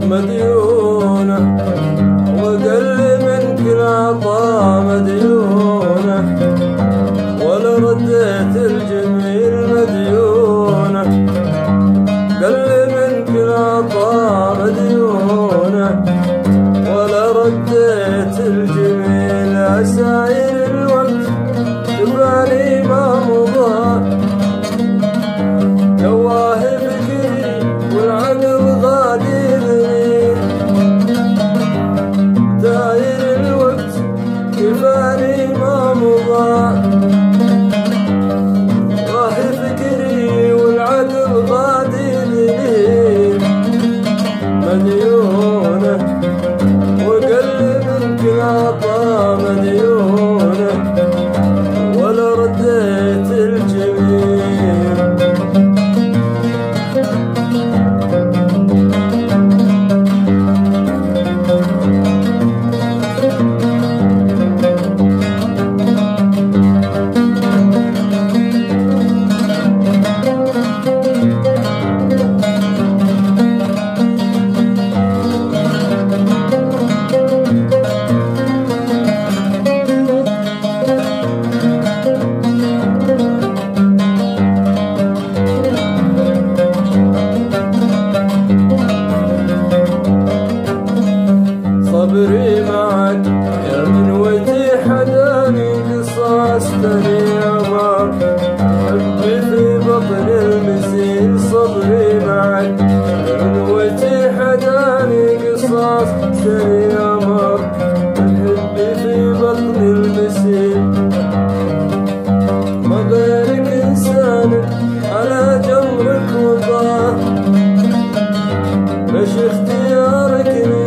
مديونة، وقل منك العطا مديونة، ولا رديت الجميل مديونة، قل منك العطا مديونة، ولا رديت الجميل. عساير الوقت تباني ما مضى، جواه فكري والعقل غادرني، داير الوقت كفاني ما مضى، جواه فكري والعقل غادرني، مديونة وقل منك العطا مديونة، ولا رديت الجميل. صبري معك يا من وجهي حداني، قصاصتني أمر حبي في بطن المسير. صبري معك يا من وجهي حداني، قصاصتني أمر حبي في بطن المسير. ما غيرك إنسان على جمرك وضاه، مش اختيارك